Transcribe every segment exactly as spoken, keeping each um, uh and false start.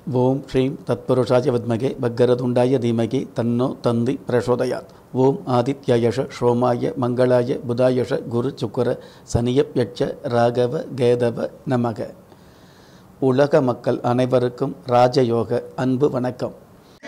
ஓம் ஸ்ரீம் தத்புருஷாய வித்மகே பக்கரதுண்டாய தீமகி தன்னோ தந்தி பிரசோதயாத். ஓம் ஆதித்யாயஷ ஸ்ரோமாய மங்களாய புதாயஷ குரு சுக்கர சனியப்யட்ச ராகவ கேதவ நமக. உலக மக்கள் அனைவருக்கும் ராஜயோக அன்பு வணக்கம்.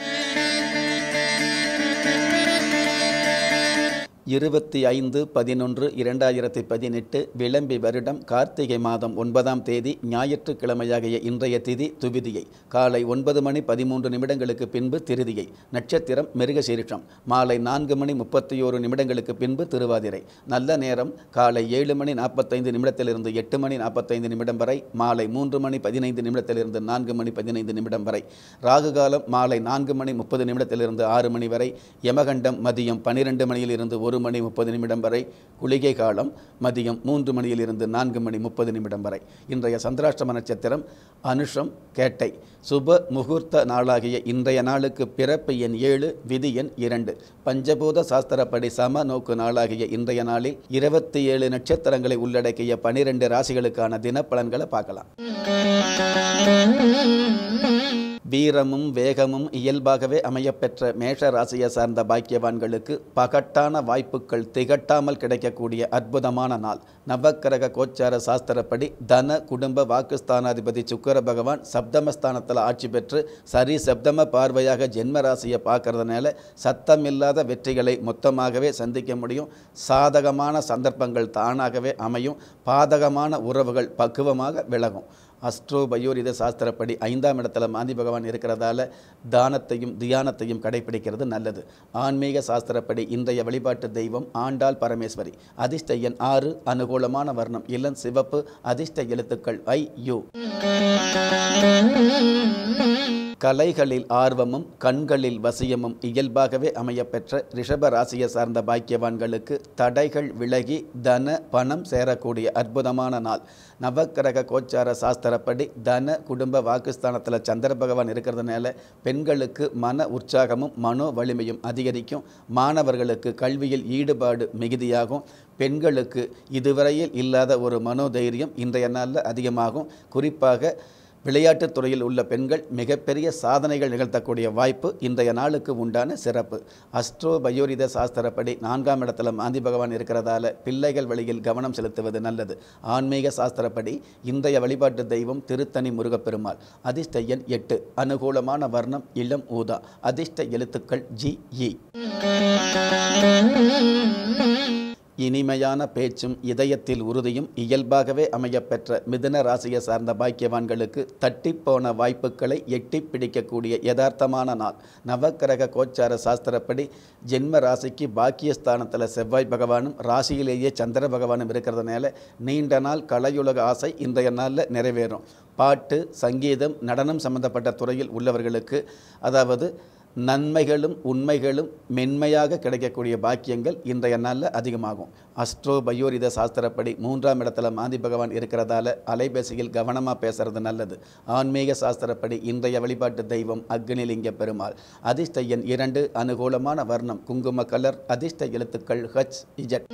இருபத்தி ஐந்து பதினொன்று இரண்டாயிரத்தி பதினெட்டு விளம்பி வருடம் கார்த்திகை மாதம் ஒன்பதாம் தேதி ஞாயிற்றுக்கிழமையாகிய இன்றைய திதி துவிதியை. காலை ஒன்பது மணி பதிமூன்று நிமிடங்களுக்கு பின்பு திருதியை. நட்சத்திரம் மிருகசீரிஷம். மாலை நான்கு மணி முப்பத்தி ஓரு நிமிடங்களுக்கு பின்பு திருவாதிரை. நல்ல நேரம் காலை ஏழு மணி நாற்பத்தைந்து நிமிடத்திலிருந்து எட்டு மணி நாற்பத்தைந்து நிமிடம் வரை. மாலை மூன்று மணி பதினைந்து நிமிடத்திலிருந்து நான்கு மணி பதினைந்து நிமிடம் வரை. ராகு காலம் மாலை நான்கு மணி முப்பது நிமிடத்திலிருந்து ஆறு மணி வரை. யமகண்டம் மதியம் பன்னிரெண்டு மணியில் இருந்து ஒரு மணி முப்பது நிமிடம் வரை. குளிகை காலம் மதியம் மூன்று மணியில் இருந்து நான்கு மணி முப்பது நிமிடம் வரை. இன்றைய சந்திராஷ்டம நட்சத்திரம் அனுஷம் கேட்டை. சுப முகூர்த்த நாளாகிய இன்றைய நாளுக்கு பிறப்பு எண் ஏழு, விதி எண் இரண்டு. பஞ்சபூத சாஸ்திரப்படி சம நோக்கு நாளாகிய இன்றைய நாளில் இருபத்தி ஏழு நட்சத்திரங்களை உள்ளடக்கிய பனிரெண்டு ராசிகளுக்கான தினப்பலன்களை பார்க்கலாம். வீரமும் வேகமும் இயல்பாகவே அமையப்பெற்ற மேஷ ராசியை சார்ந்த பாக்கியவான்களுக்கு பகட்டான வாய்ப்புகள் திகட்டாமல் கிடைக்கக்கூடிய அற்புதமான நாள். நவக்கிரக கோச்சார சாஸ்திரப்படி தன குடும்ப வாக்குஸ்தானாதிபதி சுக்கிர பகவான் சப்தமஸ்தானத்தில் ஆட்சி பெற்று சரி சப்தம பார்வையாக ஜென்ம ராசியை பார்க்கறதுனால சத்தமில்லாத வெற்றிகளை மொத்தமாகவே சந்திக்க முடியும். சாதகமான சந்தர்ப்பங்கள் தானாகவே அமையும். பாதகமான உறவுகள் பக்குவமாக விலகும். அஸ்ட்ரோ பயோரித சாஸ்திரப்படி ஐந்தாம் இடத்துல மாந்தி பகவான் இருக்கிறதால தானத்தையும் தியானத்தையும் கடைபிடிக்கிறது நல்லது. ஆன்மீக சாஸ்திரப்படி இன்றைய வழிபாட்டு தெய்வம் ஆண்டாள் பரமேஸ்வரி. அதிர்ஷ்ட எண் ஆறு. அனுகூலமான வர்ணம் இளம் சிவப்பு. அதிர்ஷ்ட எழுத்துக்கள் ஐ யு. கலைகளில் ஆர்வமும் கண்களில் வசியமும் இயல்பாகவே அமையப்பெற்ற ரிஷப ராசியை சார்ந்த பாக்கியவான்களுக்கு தடைகள் விலகி தன பணம் சேரக்கூடிய அற்புதமான நாள். நவக்கிரக கோச்சார சாஸ்திரப்படி தன குடும்ப வாக்குஸ்தானத்தில் சந்திர பகவான் இருக்கிறதுனால பெண்களுக்கு மன உற்சாகமும் மனோ வலிமையும் அதிகரிக்கும். மாணவர்களுக்கு கல்வியில் ஈடுபாடு மிகுதியாகும். பெண்களுக்கு இதுவரையில் இல்லாத ஒரு மனோதைரியம் இன்றைய நாளில் அதிகமாகும். குறிப்பாக விளையாட்டுத் துறையில் உள்ள பெண்கள் மிகப்பெரிய சாதனைகள் நிகழ்த்தக்கூடிய வாய்ப்பு இன்றைய நாளுக்கு உண்டான சிறப்பு. அஸ்ட்ரோ பயோரித சாஸ்திரப்படி நான்காம் இடத்துல மாந்தி பகவான் இருக்கிறதால பிள்ளைகள் வழியில் கவனம் செலுத்துவது நல்லது. ஆன்மீக சாஸ்திரப்படி இன்றைய வழிபாட்டு தெய்வம் திருத்தணி முருகப்பெருமாள். அதிர்ஷ்ட எண் எட்டு. அனுகூலமான வர்ணம் இளம் ஊதா. அதிர்ஷ்ட எழுத்துக்கள் ஜி இ. இனிமையான பேச்சும் இதயத்தில் உறுதியும் இயல்பாகவே அமையப்பெற்ற மிதுன ராசியை சார்ந்த பாக்கியவான்களுக்கு தட்டிப்போன வாய்ப்புகளை எட்டி பிடிக்கக்கூடிய யதார்த்தமான நாள். நவக்கிரக கோச்சார சாஸ்திரப்படி ஜென்ம ராசிக்கு பாக்கியஸ்தானத்தில் செவ்வாய் பகவானும் ராசியிலேயே சந்திர பகவானும் இருக்கிறதுனால நீண்ட நாள் கலையுலக ஆசை இன்றைய நாளில் நிறைவேறும். பாட்டு, சங்கீதம், நடனம் சம்பந்தப்பட்ட துறையில் உள்ளவர்களுக்கு அதாவது நன்மைகளும் உண்மைகளும் மென்மையாக கிடைக்கக்கூடிய பாக்கியங்கள் இன்றைய நாளில் அதிகமாகும். அஸ்ட்ரோ பயோரித சாஸ்திரப்படி மூன்றாம் இடத்துல மாந்தி பகவான் இருக்கிறதால அலைபேசியில் கவனமாக பேசுறது நல்லது. ஆன்மீக சாஸ்திரப்படி இன்றைய வழிபாட்டு தெய்வம் அக்னிலிங்க பெருமாள். அதிர்ஷ்ட எண் இரண்டு. அனுகூலமான வர்ணம் குங்கும கலர். அதிர்ஷ்ட எழுத்துக்கள் ஹச் இஜட்.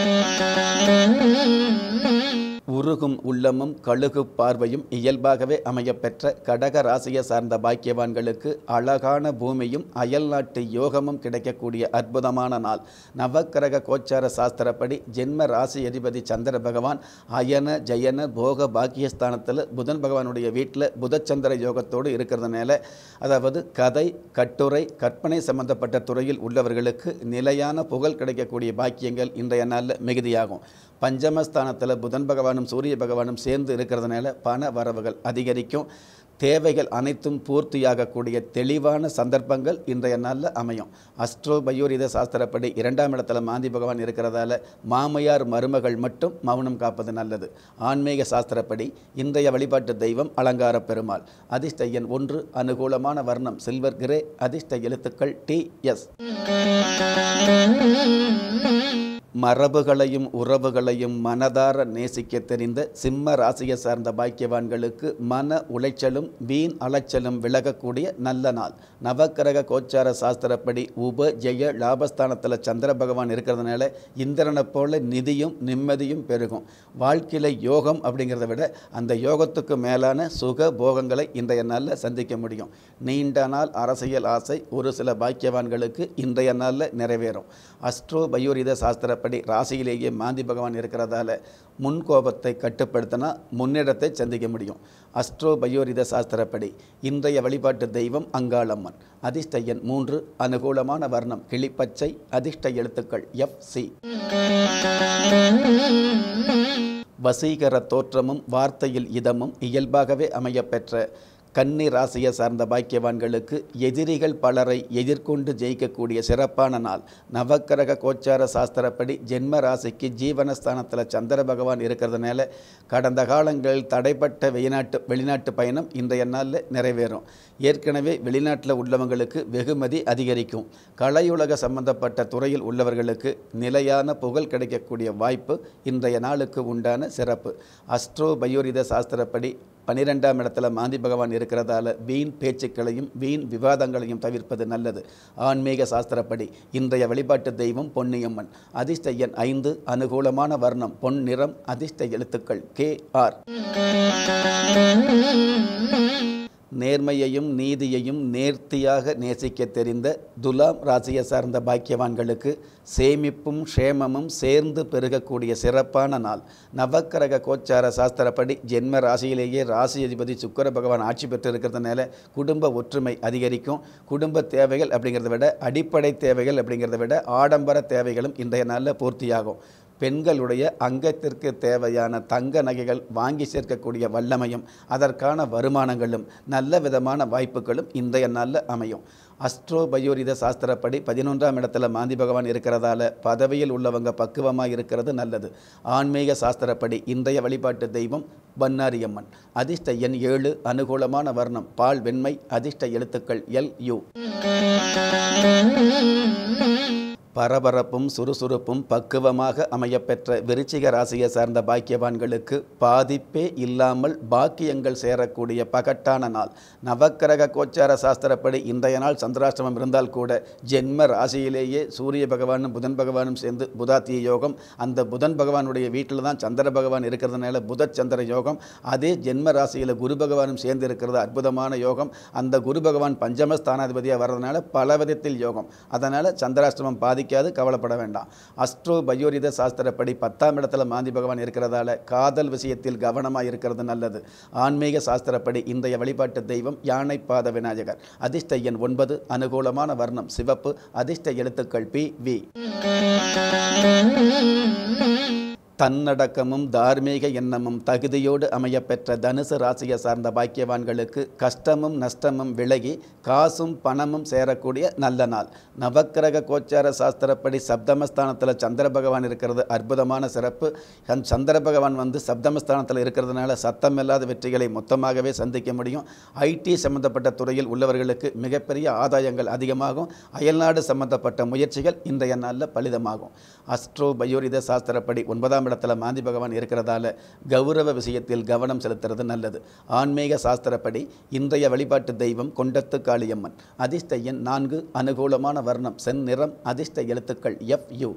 உருகும் உள்ளமும் கழுகு பார்வையும் இயல்பாகவே அமையப்பெற்ற கடக ராசியை சார்ந்த பாக்கியவான்களுக்கு அழகான பூமியும் அயல் நாட்டு யோகமும் கிடைக்கக்கூடிய அற்புதமான நாள். நவக்கிரக கோச்சார சாஸ்திரப்படி ஜென்ம ராசி அதிபதி சந்திர பகவான் அயன ஜயன போக பாக்கியஸ்தானத்தில் புதன் பகவானுடைய வீட்டில் புதச்சந்திர யோகத்தோடு இருக்கிறதுனால அதாவது கதை, கட்டுரை, கற்பனை சம்பந்தப்பட்ட துறையில் உள்ளவர்களுக்கு நிலையான புகழ் கிடைக்கக்கூடிய பாக்கியங்கள் இன்றைய நாளில் மிகுதியாகும். பஞ்சமஸ்தானத்தில் புதன் பகவானும் சூரிய பகவானும் சேர்ந்து இருக்கிறதுனால பண வரவுகள் அதிகரிக்கும். தேவைகள் அனைத்தும் பூர்த்தியாகக்கூடிய தெளிவான சந்தர்ப்பங்கள் இன்றைய நாளில் அமையும். அஸ்ட்ரோ பயோரித சாஸ்திரப்படி இரண்டாம் இடத்துல மாந்தி பகவான் இருக்கிறதால மாமையார் மருமகள் மட்டும் மௌனம் காப்பது நல்லது. ஆன்மீக சாஸ்திரப்படி இன்றைய வழிபாட்டு தெய்வம் அலங்கார பெருமாள். அதிர்ஷ்ட எண் ஒன்று. அனுகூலமான வர்ணம் சில்வர் கிரே. அதிர்ஷ்ட எழுத்துக்கள் டி எஸ். மரபுகளையும் உறவுகளையும் மனதார நேசிக்க தெரிந்த சிம்ம ராசியை சார்ந்த பாக்கியவான்களுக்கு மன உளைச்சலும் வீண் அலைச்சலும் விலகக்கூடிய நல்ல நாள். நவக்கிரக கோச்சார சாஸ்திரப்படி உப ஜெய லாபஸ்தானத்தில் சந்திர பகவான் இருக்கிறதுனால இந்திரனை போல நிதியும் நிம்மதியும் பெருகும். வாழ்க்கையில் யோகம் அப்படிங்கிறத விட அந்த யோகத்துக்கு மேலான சுக போகங்களை இன்றைய நாளில் சந்திக்க முடியும். நீண்ட நாள் அரசியல் ஆசை ஒரு சில பாக்கியவான்களுக்கு இன்றைய நாளில் நிறைவேறும். அஸ்ட்ரோ பயோரித சாஸ்திரப்படி ராசியிலேயே மாந்தி பகவான் இருக்கிறதால முன்கோபத்தை கட்டுப்படுத்தினா முன்னிடத்தை சந்திக்க முடியும். அஸ்ட்ரோ பயோரித சாஸ்திரப்படி இன்றைய வழிபாட்டு தெய்வம் அங்காளம்மன். அதிர்ஷ்ட எண் மூன்று, அனுகூலமான வர்ணம் கிளிப்பச்சை, அதிர்ஷ்ட எழுத்துக்கள் எஃப் சி. வசீகர தோற்றமும் வார்த்தையில் இதமும் இயல்பாகவே அமையப்பெற்ற கன்னி ராசியை சார்ந்த பாக்கியவான்களுக்கு எதிரிகள் பலரை எதிர்கொண்டு ஜெயிக்கக்கூடிய சிறப்பான நாள். நவக்கிரக கோச்சார சாஸ்திரப்படி ஜென்ம ராசிக்கு ஜீவனஸ்தானத்தில் சந்திர பகவான் இருக்கிறதுனால கடந்த காலங்களில் தடைப்பட்ட வெளிநாட்டு வெளிநாட்டு பயணம் இன்றைய நாளில் நிறைவேறும். ஏற்கனவே வெளிநாட்டில் உள்ளவங்களுக்கு வெகுமதி அதிகரிக்கும். கலையுலக சம்பந்தப்பட்ட துறையில் உள்ளவர்களுக்கு நிலையான புகழ் கிடைக்கக்கூடிய வாய்ப்பு இன்றைய நாளுக்கு உண்டான சிறப்பு. அஸ்ட்ரோ பயோரித சாஸ்திரப்படி பன்னிரெண்டாம் இடத்துல மாந்தி பகவான் இருக்கிறதால வீண் பேச்சுக்களையும் வீண் விவாதங்களையும் தவிர்ப்பது நல்லது. ஆன்மீக சாஸ்திரப்படி இன்றைய வழிபாட்டு தெய்வம் பொன்னியம்மன். அதிர்ஷ்ட எண் ஐந்து, அனுகூலமான வர்ணம் பொன் நிறம், அதிர்ஷ்ட எழுத்துக்கள் கே ஆர். நேர்மையையும் நீதியையும் நேர்த்தியாக நேசிக்க தெரிந்த துலாம் ராசியை சார்ந்த பாக்கியவான்களுக்கு சேமிப்பும் க்ஷேமமும் சேர்ந்து பெருகக்கூடிய சிறப்பான நாள். நவக்கிரக கோச்சார சாஸ்திரப்படி ஜென்ம ராசியிலேயே ராசி அதிபதி சுக்கிர பகவான் ஆட்சி பெற்று இருக்கிறதுனால குடும்ப ஒற்றுமை அதிகரிக்கும். குடும்ப தேவைகள் அப்படிங்கிறத விட அடிப்படை தேவைகள் அப்படிங்கிறத விட ஆடம்பர தேவைகளும் இன்றைய நாளில் பூர்த்தியாகும். பெண்களுடைய அங்கத்திற்கு தேவையான தங்க நகைகள் வாங்கி சேர்க்கக்கூடிய வல்லமையும் அதற்கான வருமானங்களும் நல்ல விதமான வாய்ப்புகளும் இன்றைய நாளில் அமையும். அஸ்ட்ரோ பயோரித சாஸ்திரப்படி பதினொன்றாம் இடத்துல மாந்தி பகவான் இருக்கிறதால பதவியில் உள்ளவங்க பக்குவமாக இருக்கிறது நல்லது. ஆன்மீக சாஸ்திரப்படி இன்றைய வழிபாட்டு தெய்வம் பன்னாரியம்மன். அதிர்ஷ்ட எண் ஏழு, அனுகூலமான வர்ணம் பால் வெண்மை, அதிர்ஷ்ட எழுத்துக்கள் எல் யு. பரபரப்பும் சுறுசுறுப்பும் பக்குவமாக அமையப்பெற்ற விருச்சிக ராசியை சார்ந்த பாக்கியவான்களுக்கு பாதிப்பே இல்லாமல் பாக்கியங்கள் சேரக்கூடிய பகட்டான நாள். நவக்கிரக கோச்சார சாஸ்திரப்படி இன்றைய நாள் சந்திராஷ்டமம் இருந்தால் கூட ஜென்ம ராசியிலேயே சூரிய பகவானும் புதன் பகவானும் சேர்ந்து புதாத்திய யோகம். அந்த புதன் பகவானுடைய வீட்டில் தான் சந்திர பகவான் இருக்கிறதுனால புத சந்திர யோகம். அதே ஜென்ம ராசியில் குரு பகவானும் சேர்ந்து இருக்கிறது அற்புதமான யோகம். அந்த குரு பகவான் பஞ்சமஸ்தானாதிபதியாக வர்றதுனால பல விதத்தில் யோகம். அதனால் சந்திராஷ்டமம் பாதி கவலைப்பட வேண்டாம். அஸ்ட்ரோ பயோரித சாஸ்திரப்படி பத்தாம் இடத்துல மாந்தி பகவான் இருக்கிறதால காதல் விஷயத்தில் கவனமாக இருக்கிறது நல்லது. ஆன்மீக சாஸ்திரப்படி இன்றைய வழிபாட்டு தெய்வம் யானை பாத விநாயகர். அதிர்ஷ்ட எண் ஒன்பது, அனுகூலமான வர்ணம் சிவப்பு, அதிர்ஷ்ட எழுத்துக்கள் பி வி. தன்னடக்கமும் தார்மீக எண்ணமும் தகுதியோடு அமையப்பெற்ற தனுசு ராசியை சார்ந்த பாக்கியவான்களுக்கு கஷ்டமும் நஷ்டமும் விலகி காசும் பணமும் சேரக்கூடிய நல்ல நாள். நவக்கிரக கோச்சார சாஸ்திரப்படி சப்தமஸ்தானத்தில் சந்திர பகவான் இருக்கிறது அற்புதமான சிறப்பு. சந்திர பகவான் வந்து சப்தமஸ்தானத்தில் இருக்கிறதுனால சத்தம் இல்லாத வெற்றிகளை மொத்தமாகவே சந்திக்க முடியும். ஐடி சம்பந்தப்பட்ட துறையில் உள்ளவர்களுக்கு மிகப்பெரிய ஆதாயங்கள் அதிகமாகும். அயல்நாடு சம்பந்தப்பட்ட முயற்சிகள் இன்றைய நாளில் பலிதமாகும். அஸ்ட்ரோ பயோரித சாஸ்திரப்படி ஒன்பதாம் இடத்துல மாந்தி பகவான் இருக்கிறதால கௌரவ விஷயத்தில் கவனம் செலுத்துறது நல்லது. ஆன்மீக சாஸ்திரப்படி இன்றைய வழிபாட்டு தெய்வம் கொண்டத்து காளியம்மன். அதிர்ஷ்ட எண் நான்கு, அனுகூலமான வர்ணம் செந்நிறம், அதிர்ஷ்ட எழுத்துக்கள் எஃப் யு.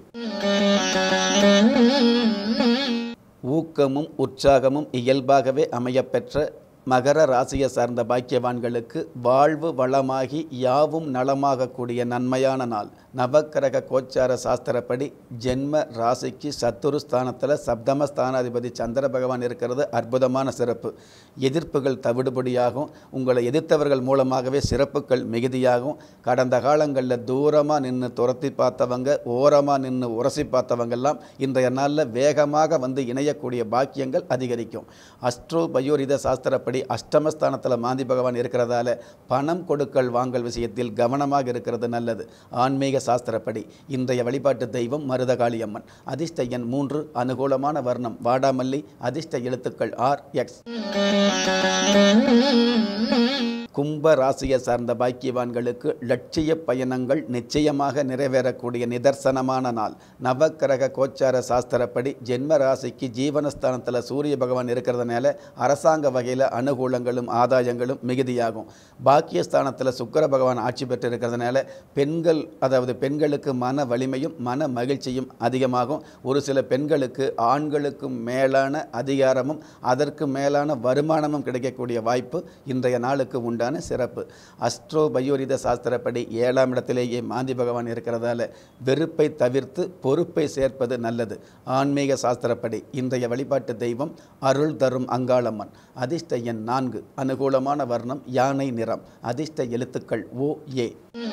ஊக்கமும் உற்சாகமும் இயல்பாகவே அமையப்பெற்ற மகர ராசியை சார்ந்த பாக்கியவான்களுக்கு வாழ்வு வளமாகி யாவும் நலமாகக்கூடிய நன்மையான நாள். நவக்கிரக கோச்சார சாஸ்திரப்படி ஜென்ம ராசிக்கு சத்துருஸ்தானத்தில் சப்தமஸ்தானாதிபதி சந்திர பகவான் இருக்கிறது அற்புதமான சிறப்பு. எதிர்ப்புகள் தவிடுபடியாகும். உங்களை எதிர்த்தவர்கள் மூலமாகவே சிறப்புகள் மிகுதியாகும். கடந்த காலங்களில் தூரமாக நின்று துரத்தி பார்த்தவங்க, ஓரமாக நின்று உரசி பார்த்தவங்கெல்லாம் இன்றைய நாளில் வேகமாக வந்து இணையக்கூடிய பாக்கியங்கள் அதிகரிக்கும். அஸ்ட்ரோ பயோரித சாஸ்திரப்படி அஷ்டமஸ்தானத்தில் மாந்தி பகவான் இருக்கிறதால பணம் கொடுக்கல் வாங்கல் விஷயத்தில் கவனமாக இருக்கிறது நல்லது. ஆன்மீக சாஸ்திரப்படி இன்றைய வழிபாட்டு தெய்வம் மருதகாளியம்மன். அதிர்ஷ்ட எண் மூன்று, அனுகூலமான வர்ணம் வாடாமல்லி, அதிர்ஷ்ட எழுத்துக்கள் ஆர் எக்ஸ். கும்ப ராசியை சார்ந்த பாக்கியவான்களுக்கு லட்சிய பயணங்கள் நிச்சயமாக நிறைவேறக்கூடிய நிதர்சனமான நாள். நவக்கிரக கோச்சார சாஸ்திரப்படி ஜென்ம ராசிக்கு ஜீவனஸ்தானத்தில் சூரிய பகவான் இருக்கிறதுனால அரசாங்க வகையில் அனுகூலங்களும் ஆதாயங்களும் மிகுதியாகும். பாக்கியஸ்தானத்தில் சுக்கிர பகவான் ஆட்சி பெற்று இருக்கிறதுனால பெண்கள் அதாவது பெண்களுக்கு மன வலிமையும் மன மகிழ்ச்சியும் அதிகமாகும். ஒரு சில பெண்களுக்கு ஆண்களுக்கு மேலான அதிகாரமும் அதற்கு மேலான வருமானமும் கிடைக்கக்கூடிய வாய்ப்பு இன்றைய நாளுக்கு உண்டான சிறப்பு. அஸ்ட்ரோ பயோரித சாஸ்திரப்படி ஏழாம் இடத்திலேயே மாந்தி பகவான் இருக்கிறதால வெறுப்பை தவிர்த்து பொறுப்பை சேர்ப்பது நல்லது. ஆன்மீக சாஸ்திரப்படி இன்றைய வழிபாட்டு தெய்வம் அருள் தரும் அங்காளம்மன். அதிர்ஷ்ட எண் நான்கு. அனுகூலமான வர்ணம் யானை நிறம். அதிர்ஷ்ட எழுத்துக்கள் ஓ ஏ.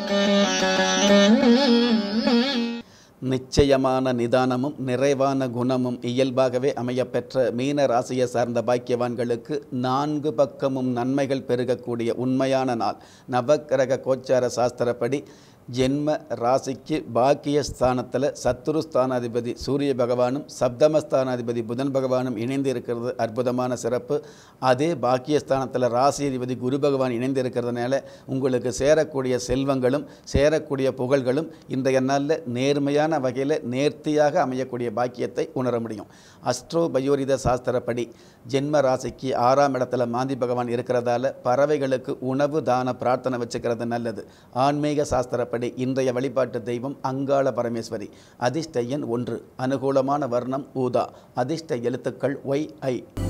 நிச்சயமான நிதானமும் நிறைவான குணமும் இயல்பாகவே அமையப்பெற்ற மீன ராசியை சார்ந்த பாக்கியவான்களுக்கு நான்கு பக்கமும் நன்மைகள் பெருகக்கூடிய உண்மையான நாள். நவக்கிரக கோச்சார சாஸ்திரப்படி ஜென்ம ராசிக்கு பாக்கிய ஸ்தானத்தில் சத்துரு ஸ்தானாதிபதி சூரிய பகவானும் சப்தமஸ்தானாதிபதி புதன் பகவானும் இணைந்து இருக்கிறது அற்புதமான சிறப்பு. அதே பாக்கியஸ்தானத்தில் ராசி அதிபதி குரு பகவான் இணைந்து இருக்கிறதுனால உங்களுக்கு சேரக்கூடிய செல்வங்களும் சேரக்கூடிய புகழ்களும் இன்றைய நாளில் நேர்மையான வகையில் நேர்த்தியாக அமையக்கூடிய பாக்கியத்தை உணர முடியும். அஸ்ட்ரோ பயோரித சாஸ்திரப்படி ஜென்ம ராசிக்கு ஆறாம் இடத்துல மாந்தி பகவான் இருக்கிறதால பறவைகளுக்கு உணவு தான பிரார்த்தனை வச்சுக்கிறது நல்லது. ஆன்மீக சாஸ்திரப்படி இன்றைய வழிபாட்டு தெய்வம் அங்காள பரமேஸ்வரி. அதிர்ஷ்ட எண் ஒன்று. அனுகூலமான வர்ணம் ஊதா. அதிர்ஷ்ட எழுத்துக்கள் ஒய் ஐ.